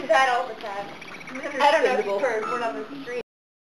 that all the time. I don't know if you've heard, we're on the street.